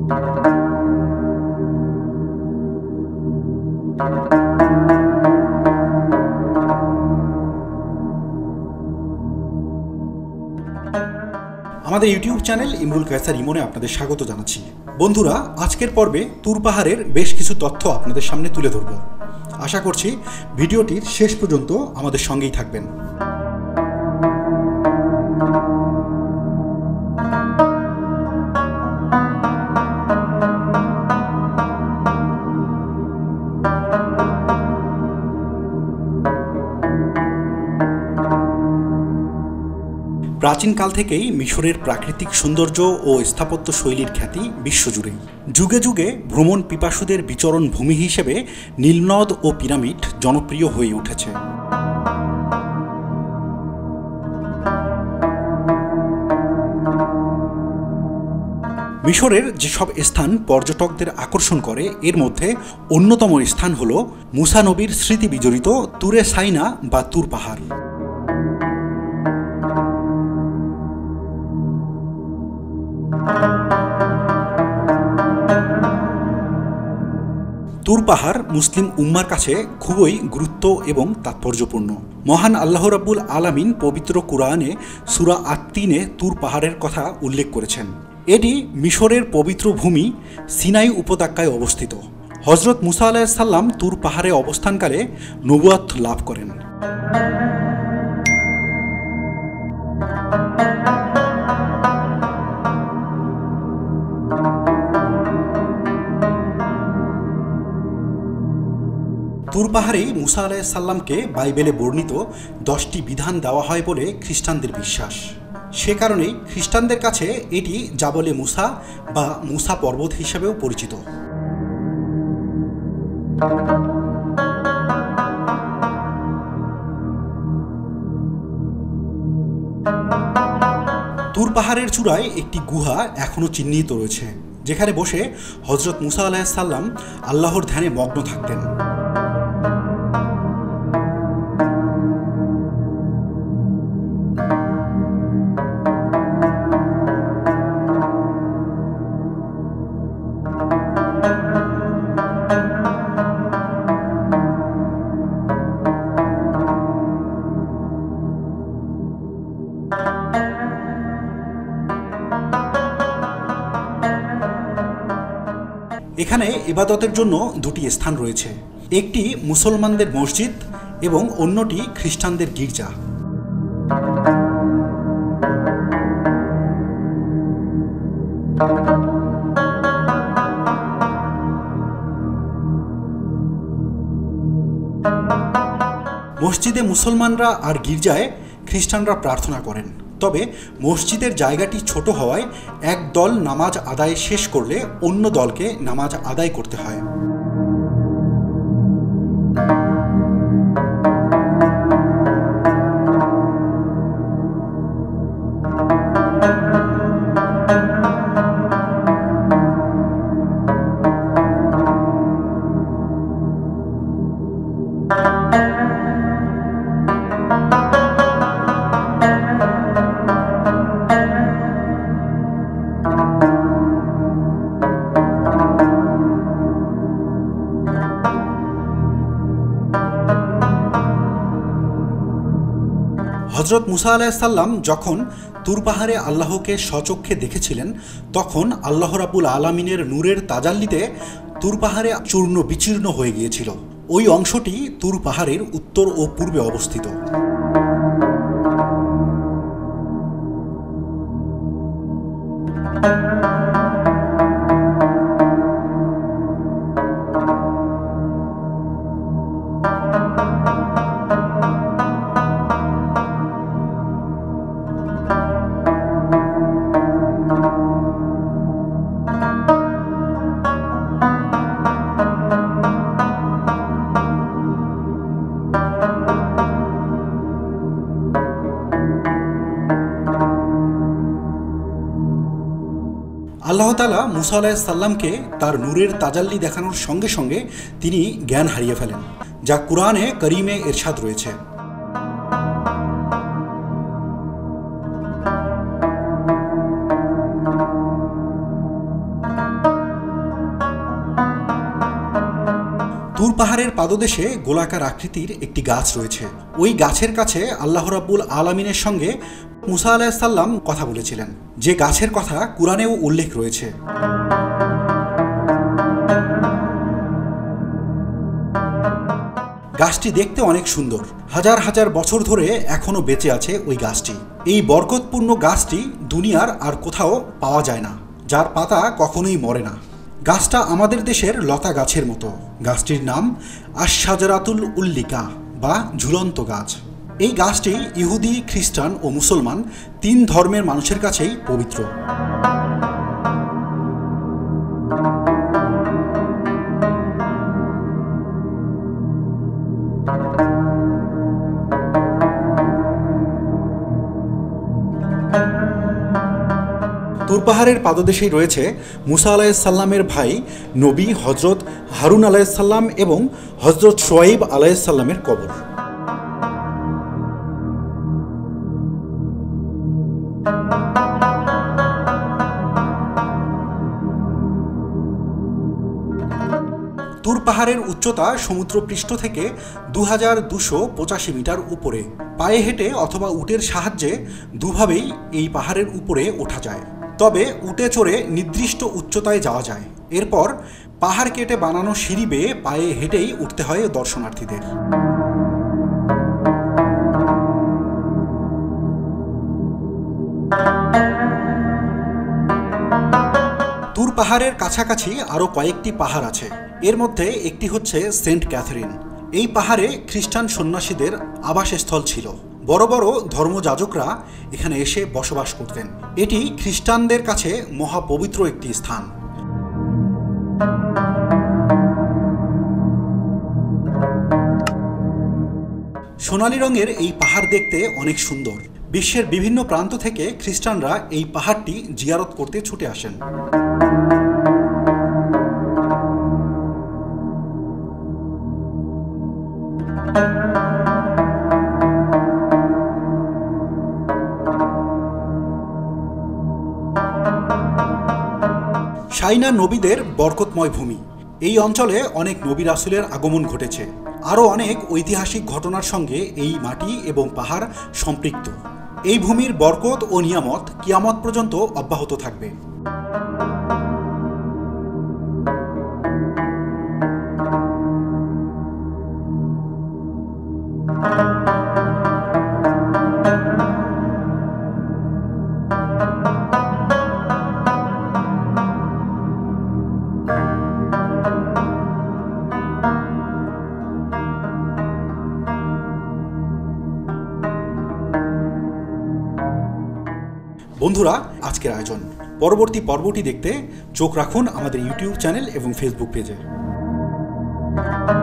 আমাদের YouTube channel Imrul Kayser ইমনে আপনাদের স্বাগত জানাচ্ছি। বন্ধুরা, আজকের পর্বে তুর পাহাড়ের বেশ কিছু তথ্য আপনাদের সামনে তুলে ধরব। আশা করছি ভিডিওটির শেষ পর্যন্ত আমাদের সঙ্গেই থাকবেন। প্রাচীনকাল থেকেই মিশরের প্রাকৃতিক সৌন্দর্য ও স্থাপত্য শৈলীর খ্যাতি বিশ্বজুড়েই। যুগে যুগে ভ্রমণ পিপাসুদের বিচরণ ভূমি হিসেবে নীলনদ ও পিরামিড জনপ্রিয় হয়ে উঠেছে। মিশরের যেসব স্থান পর্যটকদের আকর্ষণ করে এর মধ্যে অন্যতম স্থান হল মুসা নবীর স্মৃতি বিজড়িত তুরে সাইনা বা তুর পাহাড়। তুর পাহাড় মুসলিম উম্মার কাছে খুবই গুরুত্ব এবং তাৎপর্যপূর্ণ। মহান আল্লাহ রাব্বুল আলামিন পবিত্র কুরআনে সূরা আত-তিনে তুর পাহাড়ের কথা উল্লেখ করেছেন। এটি মিশরের পবিত্র ভূমি সিনাই উপত্যকায় অবস্থিত। হযরত মুসা আলাইহিস সালাম তুর পাহাড়ে অবস্থানকালে নবুয়ত লাভ করেন। তুর পাহাড়ে মুসা আলাইহিস সালামকে বাইবেলে বর্ণিত 10টি বিধান দেওয়া হয় বলে খ্রিস্টানদের বিশ্বাস। সে কারণেই খ্রিস্টানদের কাছে এটি জাবলে মুসা বা মুসা পর্বত হিসেবেও পরিচিত। তুর পাহাড়ের চূড়ায় একটি গুহা এখনও চিহ্নিত রয়েছে, যেখানে বসে হযরত মুসা আলাইহিস সালাম আল্লাহর ধ্যানে মগ্ন থাকতেন। এখানে ইবাদতের জন্য দুটি স্থান রয়েছে, একটি মুসলমানদের মসজিদ এবং অন্যটি খ্রিস্টানদের গির্জা। মসজিদে মুসলমানরা আর গির্জায় খ্রিস্টানরা প্রার্থনা করেন। তবে মসজিদের জায়গাটি ছোট হওয়ায় এক দল নামাজ আদায় শেষ করলে অন্য দলকে নামাজ আদায় করতে হয়। হযরত মুসা আলাইহিস সালাম যখন তুর পাহাড়ে আল্লাহকে স্বচক্ষে দেখেছিলেন, তখন আল্লাহ রাব্বুল আলামিনের নূরের তাজাল্লিতে তুর পাহাড়ে চূর্ণ বিচীর্ণ হয়ে গিয়েছিল। ওই অংশটি তুর পাহাড়ের উত্তর ও পূর্বে অবস্থিত। আল্লাহ তাআলা মুসা আলাইহিস সালামকে তার নূরের তাজাল্লি দেখানোর সঙ্গে সঙ্গে তিনি জ্ঞান হারিয়ে ফেলেন, যা কুরআনে কারীমে ইরশাদ রয়েছে। পাহাড়ের পাদদেশে গোলাকার আকৃতির একটি গাছ রয়েছে। ওই গাছের কাছে আল্লাহ রাব্বুল আলামিনের সঙ্গে মুসা আলাইহিস সালাম কথা বলেছিলেন, যে গাছের কথা কুরআনেও উল্লেখ রয়েছে। গাছটি দেখতে অনেক সুন্দর। হাজার হাজার বছর ধরে এখনো বেঁচে আছে ওই গাছটি। এই বরকতপূর্ণ গাছটি দুনিয়ার আর কোথাও পাওয়া যায় না, যার পাতা কখনোই মরে না। গাছটা আমাদের দেশের লতা গাছের মতো। গাছটির নাম আশ-শাজারাতুল উল্লিকা বা ঝুলন্ত গাছ। এই গাছটি ইহুদি, খ্রিস্টান ও মুসলমান 3 ধর্মের মানুষের কাছেই পবিত্র। তুর পাহাড়ের পাদদেশেই রয়েছে মুসা আলাইহিস সালামের ভাই নবী হজরত হারুন আলাইহিস সালাম এবং হজরত শোয়াইব আলাইহিস সালামের কবর। তুর পাহাড়ের উচ্চতা সমুদ্রপৃষ্ঠ থেকে 2285 মিটার উপরে। পায়ে হেঁটে অথবা উটের সাহায্যে দুভাবেই এই পাহাড়ের উপরে ওঠা যায়। তবে উটে চড়ে নির্দিষ্ট উচ্চতায় যাওয়া যায়। এরপর পাহাড় কেটে বানানো সিঁড়ি বেয়ে পায়ে হেঁটেই উঠতে হয় দর্শনার্থীদের। তুর পাহাড়ের কাছাকাছি আরও কয়েকটি পাহাড় আছে। এর মধ্যে একটি হচ্ছে সেন্ট ক্যাথরিন। এই পাহাড়ে খ্রিস্টান সন্ন্যাসীদের আবাসস্থল ছিল। বড় বড় ধর্মযাজকরা এখানে এসে বসবাস করতেন। এটি খ্রিস্টানদের কাছে মহাপবিত্র একটি স্থান। সোনালী রঙের এই পাহাড় দেখতে অনেক সুন্দর। বিশ্বের বিভিন্ন প্রান্ত থেকে খ্রিস্টানরা এই পাহাড়টি জিয়ারত করতে ছুটে আসেন। সাইনা নবীদের বরকতময় ভূমি। এই অঞ্চলে অনেক নবী রাসূলের আগমন ঘটেছে। আরও অনেক ঐতিহাসিক ঘটনার সঙ্গে এই মাটি এবং পাহাড় সম্পৃক্ত। এই ভূমির বরকত ও নিয়ামত কিয়ামত পর্যন্ত অব্যাহত থাকবে। বন্ধুরা, আজকের আয়োজন। পরবর্তী পর্বটি দেখতে চোখ রাখুন আমাদের ইউটিউব চ্যানেল এবং ফেসবুক পেজে।